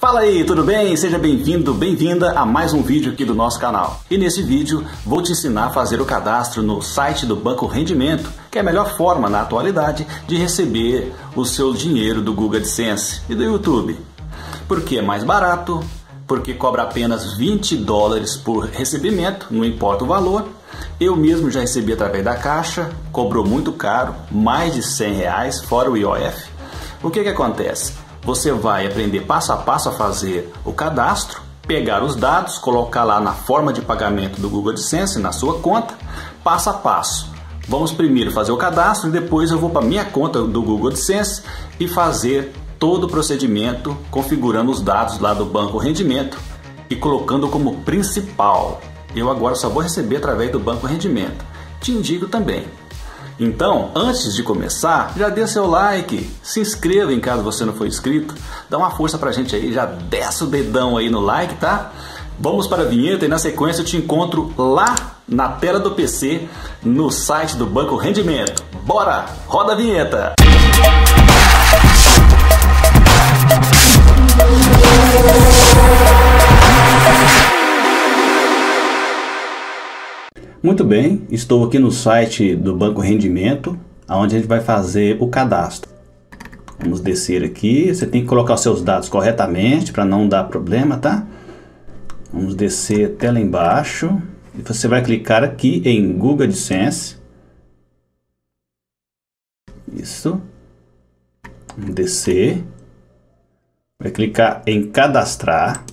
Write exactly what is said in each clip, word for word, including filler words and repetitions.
Fala aí, tudo bem? Seja bem-vindo, bem-vinda a mais um vídeo aqui do nosso canal. E nesse vídeo vou te ensinar a fazer o cadastro no site do Banco Rendimento, que é a melhor forma na atualidade de receber o seu dinheiro do Google AdSense e do YouTube. Porque é mais barato, porque cobra apenas vinte dólares por recebimento, não importa o valor. Eu mesmo já recebi através da Caixa, cobrou muito caro, mais de cem reais, fora o I O F. O que que acontece? Você vai aprender passo a passo a fazer o cadastro, pegar os dados, colocar lá na forma de pagamento do Google AdSense, na sua conta, passo a passo. Vamos primeiro fazer o cadastro e depois eu vou para a minha conta do Google AdSense e fazer todo o procedimento, configurando os dados lá do Banco Rendimento e colocando como principal. Eu agora só vou receber através do Banco Rendimento. Te indico também. Então, antes de começar, já dê seu like, se inscreva em caso você não for inscrito, dá uma força pra gente aí, já desce o dedão aí no like, tá? Vamos para a vinheta e na sequência eu te encontro lá na tela do P C, no site do Banco Rendimento. Bora, roda a vinheta! Muito bem, estou aqui no site do Banco Rendimento, onde a gente vai fazer o cadastro. Vamos descer aqui, você tem que colocar os seus dados corretamente para não dar problema, tá? Vamos descer até lá embaixo e você vai clicar aqui em Google AdSense. Isso. Vamos descer. Vai clicar em cadastrar.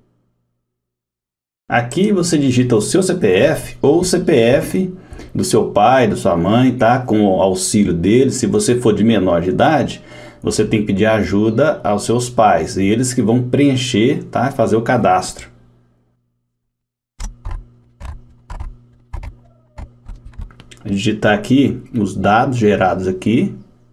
Aqui você digita o seu C P F ou o C P F do seu pai, da sua mãe, tá? Com o auxílio deles. Se você for de menor de idade, você tem que pedir ajuda aos seus pais e eles que vão preencher, tá? Fazer o cadastro. Digitar aqui os dados gerados aqui.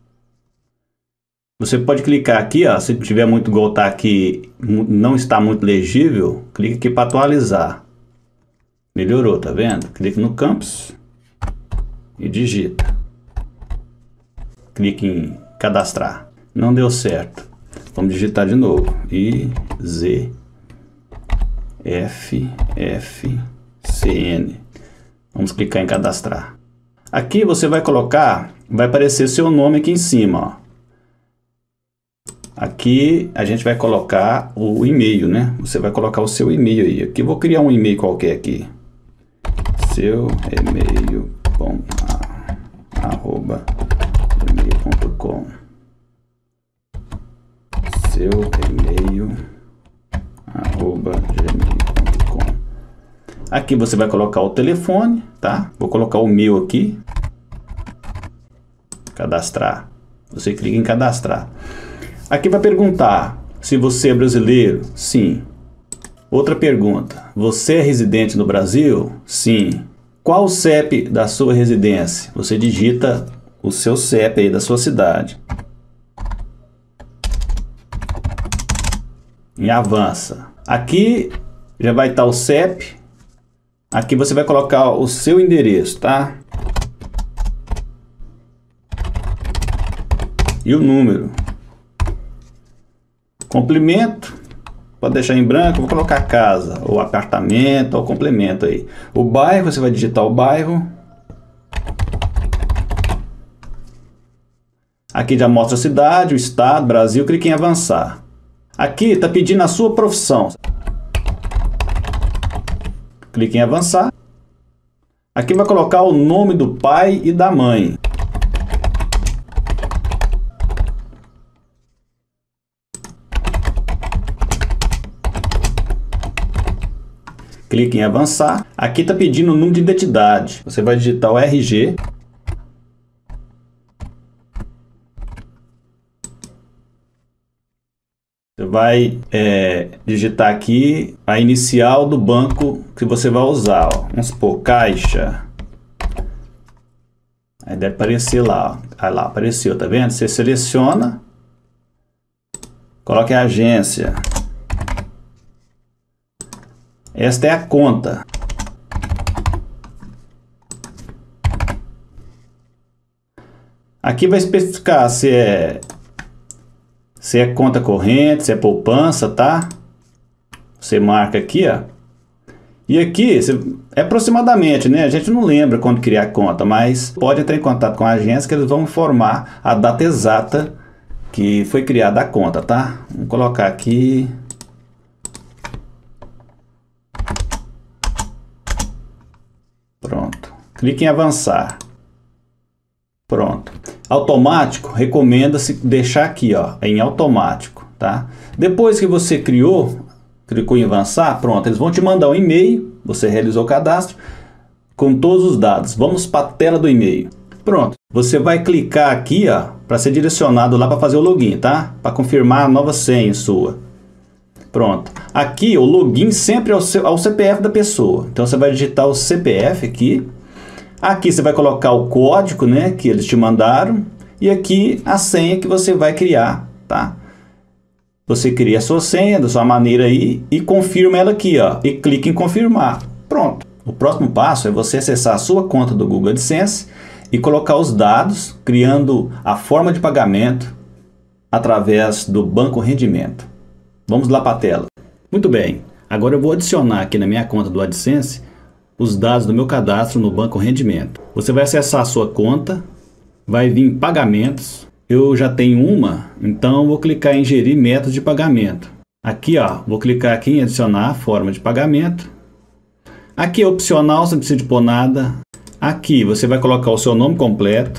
Você pode clicar aqui, ó, se tiver muito igual tá aqui, não está muito legível, clica aqui para atualizar. Melhorou, tá vendo? Clique no Campos e digita. Clique em cadastrar. Não deu certo. Vamos digitar de novo. I Z F F C N. Vamos clicar em cadastrar. Aqui você vai colocar, vai aparecer seu nome aqui em cima, ó. Aqui a gente vai colocar o e-mail, né? Você vai colocar o seu e-mail aí. Aqui eu vou criar um e-mail qualquer aqui. Seu e-mail bom, arroba gmail ponto com. Seu e-mail arroba gmail ponto com. Aqui você vai colocar o telefone, tá? Vou colocar o meu aqui. Cadastrar. Você clica em cadastrar. Aqui vai perguntar se você é brasileiro. Sim. Outra pergunta. Você é residente no Brasil? Sim. Qual o C E P da sua residência? Você digita o seu C E P aí da sua cidade. E avança. Aqui já vai estar o C E P. Aqui você vai colocar o seu endereço, tá? E o número. Complemento, pode deixar em branco, vou colocar casa, ou apartamento, ou complemento aí. O bairro, você vai digitar o bairro. Aqui já mostra a cidade, o estado, Brasil, clique em avançar. Aqui está pedindo a sua profissão. Clique em avançar. Aqui vai colocar o nome do pai e da mãe. Clique em avançar. Aqui está pedindo o número de identidade. Você vai digitar o R G. Você vai é, digitar aqui a inicial do banco que você vai usar. Ó. Vamos supor, Caixa. Aí deve aparecer lá. Ó. Aí lá, apareceu, tá vendo? Você seleciona. Coloque a agência. Esta é a conta. Aqui vai especificar se é se é conta corrente, se é poupança, tá? Você marca aqui, ó. E aqui, é aproximadamente, né? A gente não lembra quando criar a conta, mas pode entrar em contato com a agência que eles vão informar a data exata que foi criada a conta, tá? Vamos colocar aqui. Pronto. Clique em avançar. Pronto. Automático, recomenda-se deixar aqui, ó, em automático, tá? Depois que você criou, clicou em avançar, pronto, eles vão te mandar um e-mail, você realizou o cadastro, com todos os dados. Vamos para a tela do e-mail. Pronto, você vai clicar aqui, ó, para ser direcionado lá para fazer o login, tá? Para confirmar a nova senha sua. Pronto. Aqui o login sempre é o, seu, é o C P F da pessoa. Então você vai digitar o C P F aqui. Aqui você vai colocar o código, né, que eles te mandaram. E aqui a senha que você vai criar, tá? Você cria a sua senha da sua maneira aí e confirma ela aqui, ó. E clica em confirmar. Pronto. O próximo passo é você acessar a sua conta do Google AdSense e colocar os dados, criando a forma de pagamento através do Banco Rendimento. Vamos lá para a tela. Muito bem. Agora eu vou adicionar aqui na minha conta do AdSense os dados do meu cadastro no Banco Rendimento. Você vai acessar a sua conta, vai vir em pagamentos. Eu já tenho uma, então vou clicar em ingerir métodos de pagamento. Aqui, ó, vou clicar aqui em adicionar a forma de pagamento. Aqui é opcional, você não precisa de pôr nada. Aqui você vai colocar o seu nome completo.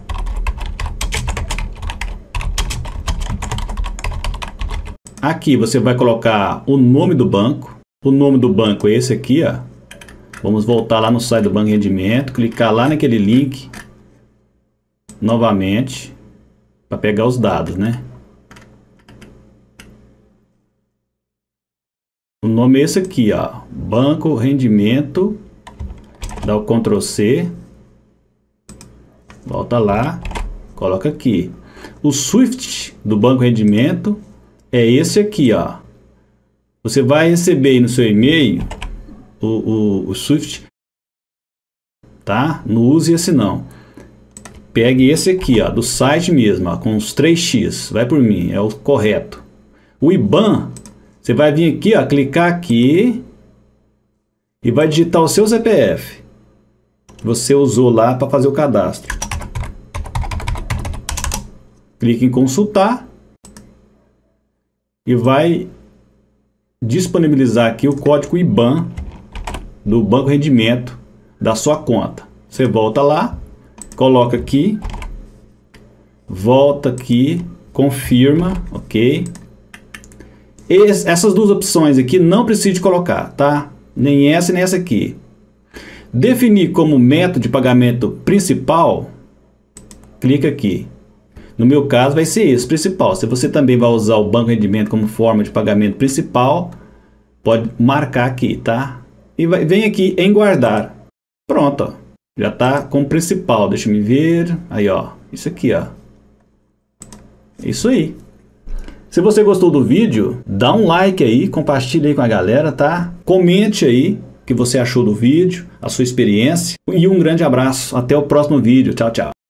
Aqui você vai colocar o nome do banco. O nome do banco é esse aqui, ó. Vamos voltar lá no site do Banco Rendimento, clicar lá naquele link novamente para pegar os dados, né? O nome é esse aqui, ó, Banco Rendimento. Dá o control C. Volta lá, coloca aqui. O Swift do Banco Rendimento é esse aqui, ó. Você vai receber aí no seu e-mail o, o, o Swift, tá? Não use esse não. Pegue esse aqui, ó, do site mesmo, ó, com os três x. Vai por mim, é o correto. O I B A N, você vai vir aqui, ó, clicar aqui e vai digitar o seu C P F que você usou lá para fazer o cadastro. Clique em consultar e vai disponibilizar aqui o código I B A N do Banco Rendimento da sua conta. Você volta lá, coloca aqui, volta aqui, confirma, ok? Esse, essas duas opções aqui não precisa de colocar, tá? Nem essa nem essa aqui. Definir como método de pagamento principal, clica aqui. No meu caso vai ser esse, principal. Se você também vai usar o Banco Rendimento como forma de pagamento principal, pode marcar aqui, tá? E vai, vem aqui em guardar. Pronto, ó. Já está como principal. Deixa eu ver. Aí, ó. Isso aqui, ó. Isso aí. Se você gostou do vídeo, dá um like aí, compartilha aí com a galera, tá? Comente aí o que você achou do vídeo, a sua experiência. E um grande abraço. Até o próximo vídeo. Tchau, tchau.